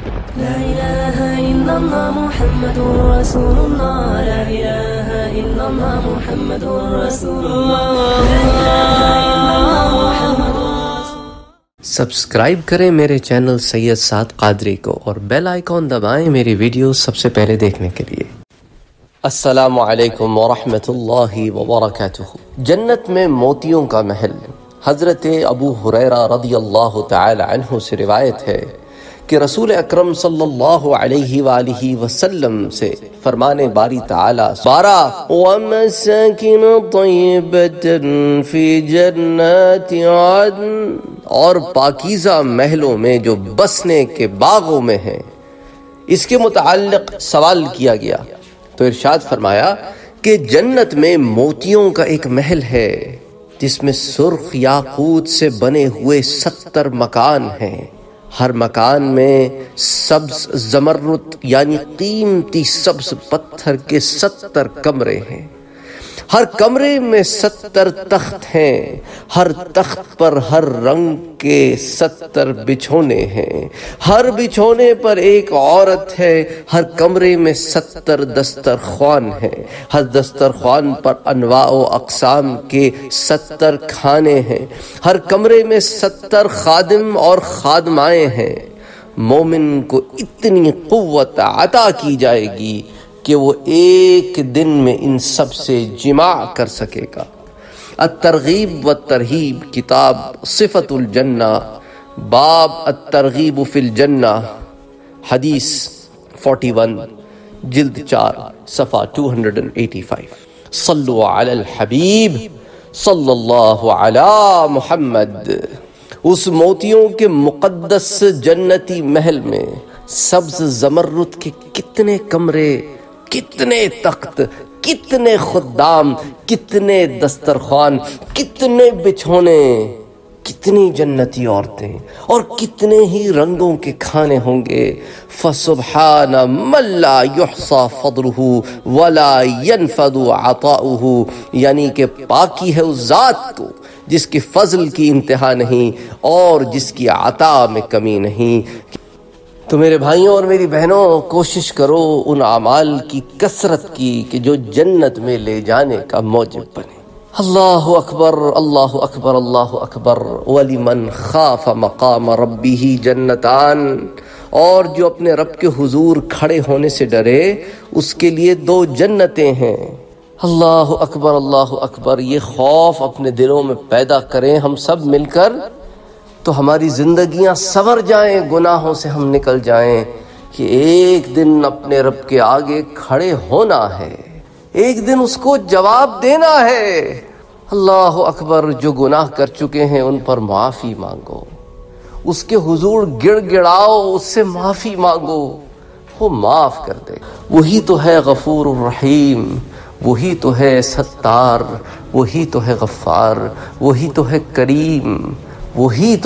لا إله إلا الله محمد رسول الله لا إله إلا الله محمد رسول الله لا إله إلا الله محمد سبسکرائب کریں میرے چینل سید سعد قادری کو اور بیل آئیکن دبائیں میری ویڈیو سب سے پہلے دیکھنے کے لیے۔ السلام علیکم ورحمۃ اللہ وبرکاتہ۔ جنت میں موتیوں کا محل۔ حضرت ابو ہریرہ رضی اللہ تعالی عنہ سے روایت ہے کہ رسول اکرم صلی اللہ علیہ وآلہ وسلم سے فرمان باری تعالی بارہ وَمَسَاكِنَ طَيِّبَةً فِي جَنَّاتِ عَدْنٍ، اور پاکیزہ محلوں میں جو بسنے کے باغوں میں ہیں، اس کے متعلق سوال کیا گیا تو ارشاد فرمایا کہ جنت میں موتیوں کا ایک محل ہے جس میں سرخ یاقوت سے بنے ہوئے 70 مکان ہیں۔ ہر مکان میں سبز زمرد یعنی قیمتی سبز پتھر کے 70 کمرے ہیں۔ ہر کمرے میں 70 تخت ہیں، ہر تخت پر ہر رنگ کے 70 بچھونے ہیں، ہر بچھونے پر ایک عورت ہے، ہر کمرے میں 70 دسترخوان ہیں، ہر دسترخوان پر انواع و اقسام کے 70 کھانے ہیں، ہر کمرے میں 70 خادم اور خادمائیں ہیں۔ مومن کو اتنی قوت عطا کی جائے گی کہ وہ ایک دن میں ان سب سے جماع کر سکے گا۔ الترغیب والترہیب کتاب صفت الجنہ، باب الترغیب فی الجنہ، حدیث 41، جلد 4، صفحہ 285۔ صلو علی الحبیب صلی اللہ علی محمد۔ اس موتیوں کے مقدس جنتی محل میں سبز زمرد کے کتنے کمرے، کتنے تخت، کتنے خدام، کتنے دسترخوان، کتنے بچھونے، کتنی جنتی عورتیں اور کتنے ہی رنگوں کے کھانے ہوں گے۔ فسبحان من لا یحصى فضلہ ولا ينفد عطاؤہ، یعنی کہ پاکی ہے اس ذات کو جس کی فضل کی انتہا نہیں اور جس کی عطا میں کمی نہیں۔ تو میرے بھائیوں اور میری بہنوں، کوشش کرو ان اعمال کی کثرت کی کہ جو جنت میں لے جانے کا موجب بنے۔ اللہ اکبر اللہ اکبر اللہ اکبر۔ وَلِمَنْ خَافَ مَقَامَ رَبِّهِ جَنَّتَانِ، اور جو اپنے رب کے حضور کھڑے ہونے سے ڈرے اس کے لیے 2 جنتیں ہیں۔ اللہ اکبر اللہ اکبر۔ یہ خوف اپنے دلوں میں پیدا کریں ہم سب مل کر تو ہماری زندگیاں سنور جائیں، گناہوں سے ہم نکل جائیں کہ ایک دن اپنے رب کے آگے کھڑے ہونا ہے، ایک دن اس کو جواب دینا ہے۔ اللہ اکبر۔ جو گناہ کر چکے ہیں ان پر معافی مانگو، اس کے حضور گڑ گڑاؤ، اس سے معافی مانگو، وہ معاف کر دے۔ وہی تو ہے غفور الرحیم، وہی تو ہے ستار، وہی تو ہے غفار، وہی تو ہے کریم، وہی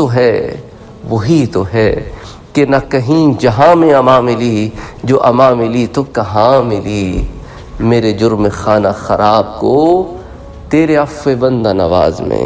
تو ہے کہ نہ کہیں جہاں میں اما ملی، جو اما ملی تو کہاں ملی۔ میرے جرم خانہ خراب کو تیرے عفو بندہ نواز میں۔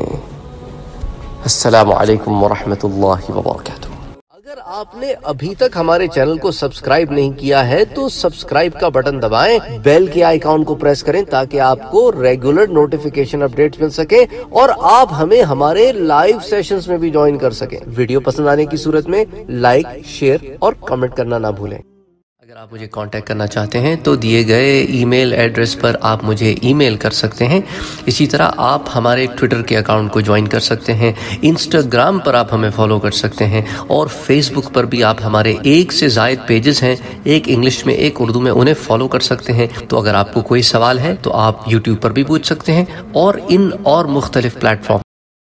السلام علیکم ورحمۃ اللہ وبرکاتہ۔ اگر آپ نے ابھی تک ہمارے چینل کو سبسکرائب نہیں کیا ہے تو سبسکرائب کا بٹن دبائیں، بیل کے آئیکن کو پریس کریں تاکہ آپ کو ریگولر نوٹیفیکیشن اپڈیٹس مل سکیں اور آپ ہمیں ہمارے لائیو سیشنز میں بھی جوائن کر سکیں۔ ویڈیو پسند آنے کی صورت میں لائک، شیئر اور کمنٹ کرنا نہ بھولیں۔ اگر آپ مجھے کانٹیکٹ کرنا چاہتے ہیں تو دیے گئے ای میل ایڈریس پر آپ مجھے ای میل کر سکتے ہیں۔ اسی طرح آپ ہمارے ٹویٹر کے اکاؤنٹ کو جوائن کر سکتے ہیں، انسٹاگرام پر آپ ہمیں فالو کر سکتے ہیں اور فیس بک پر بھی آپ ہمارے 1 سے زائد پیجز ہیں، ایک انگلش میں ایک اردو میں، انہیں فالو کر سکتے ہیں۔ تو اگر آپ کو کوئی سوال ہے تو آپ یوٹیوب پر بھی پوچھ سکتے ہیں اور ان اور مختلف پلیٹ فارمز